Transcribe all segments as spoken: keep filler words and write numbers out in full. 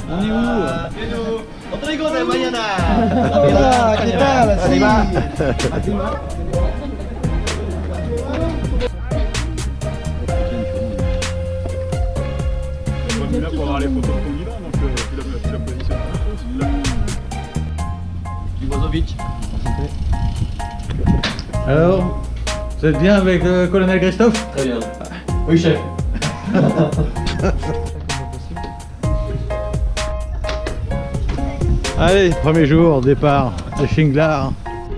On est où? Otrigo de mañana. Hola, ¿qué tal? Sí. On est là pour avoir les photos de candidat, donc tu l'as positionné. Iwazovic. Alors, vous êtes bien avec le colonel Christophe? Très bien. Oui, chef. Allez, premier jour, départ de Shinglar.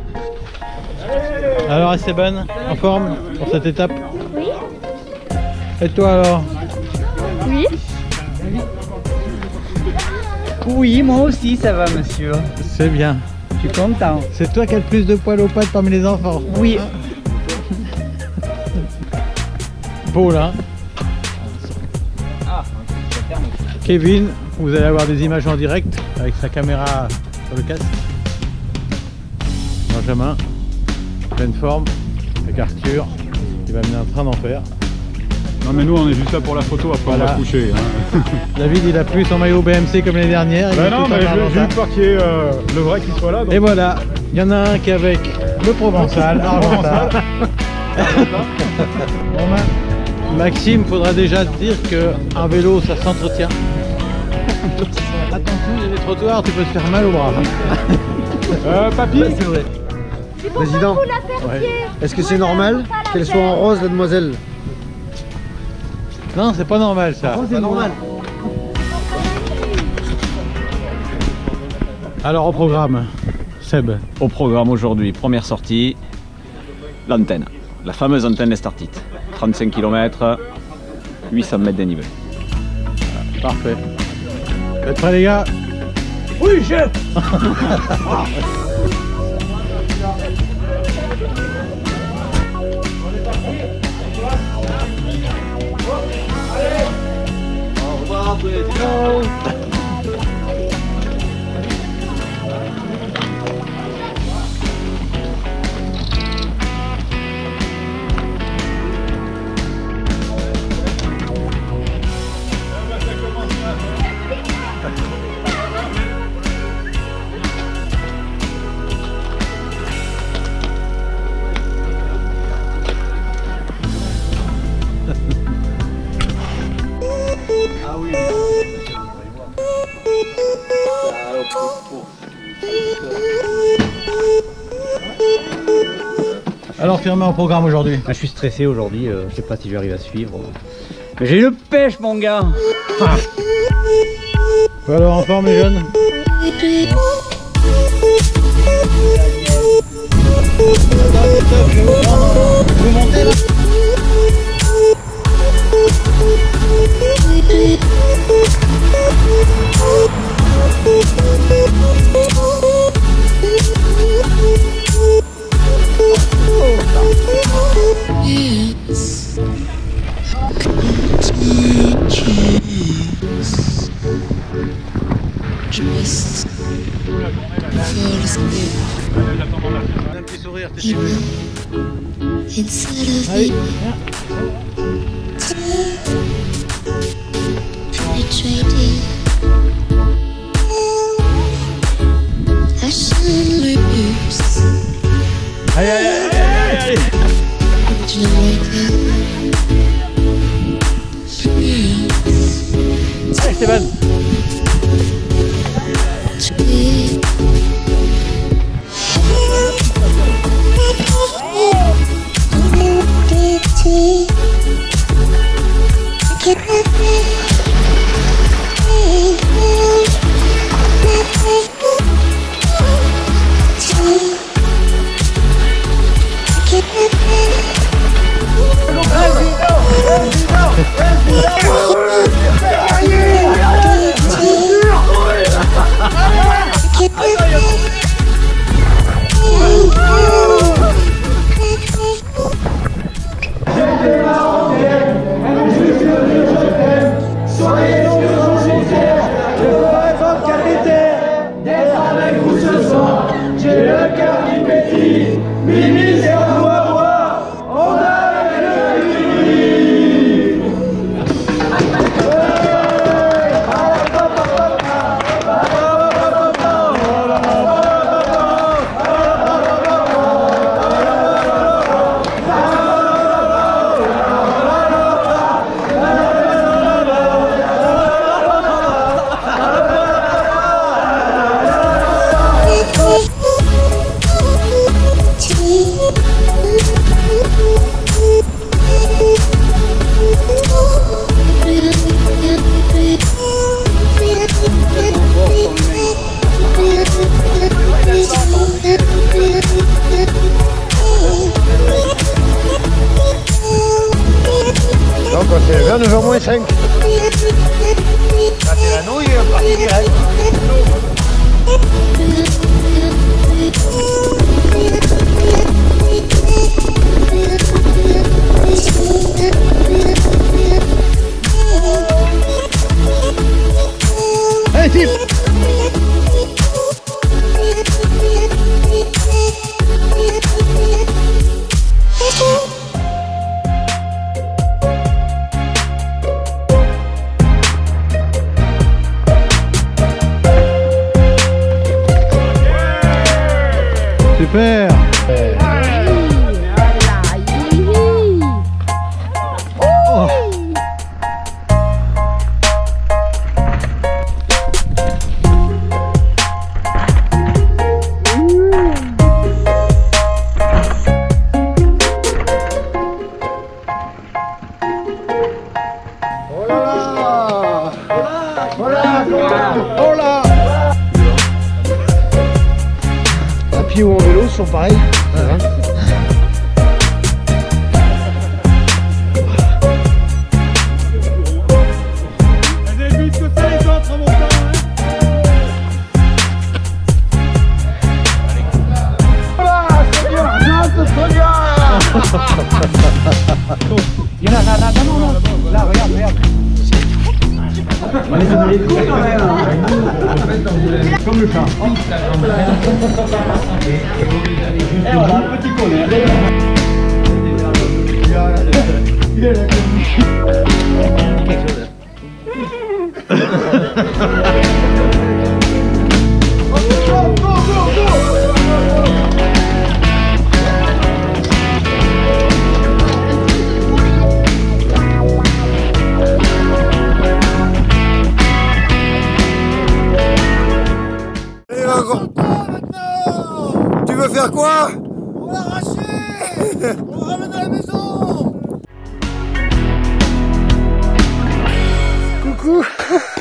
Alors Esteban, en forme pour cette étape? Oui. Et toi alors? Oui. Oui, moi aussi ça va, monsieur. C'est bien. Je suis content. C'est toi qui as le plus de poils aux pattes parmi les enfants? Oui. Paul, hein? Kevin, vous allez avoir des images en direct avec sa caméra sur le casque. Benjamin, pleine forme, avec Arthur, il va mener un train d'enfer. Non mais nous on est juste là pour la photo, après Voilà. on va se coucher. Hein. David, il a plus son maillot B M C comme l'année dernière. il Bah est non tout mais en parlant j'ai ça. eu peur qu'il y ait euh, le vrai qui soit là. Donc... Et voilà, il y en a un qui est avec le Provençal, Argental. Bon, ben, Maxime, faudra déjà te dire qu'un vélo ça s'entretient. Attention, il y a des trottoirs, tu peux te faire mal au bras. Euh, papy C'est pour Président, ça que vous la perdiez. Ouais. est-ce que c'est normal qu'elle soit en rose, la demoiselle? Non, c'est pas normal ça. C'est normal. Alors au programme, Seb. Au programme aujourd'hui, première sortie, l'antenne, la fameuse antenne Estartite. trente-cinq kilomètres, huit cents mètres dénivelé. Parfait. Vous êtes prêts les gars? Oui, chef. Au revoir, président. Alors firmé en programme aujourd'hui. Je suis stressé aujourd'hui, euh, je sais pas si j'arrive à suivre. Mais j'ai une pêche mon gars. Ah. Alors en forme les jeunes? Vous montez là? Un petit sourire, t'es ému. Allez, viens. Allez, allez, allez, allez, allez, Stéphane. quoi, c'est vers neuf heures moins cinq. Ça c'est la nouille, partie direct. Allez, type. Super. Oh. Oh là là. Voilà, oh là. À pied ou en vélo, sont pareils. Hein. Allez, vite que ça les autres en montant, hein. Voilà, c'est bien, c'est très bien. Il y en a là, là, non, non, non. Là, regarde, regarde. On est dans les coups quand même. Comme le chat. Et voilà, un petit poney. Il est là. Tu veux faire quoi? On va l'arracher. On va ramener à la maison. Coucou.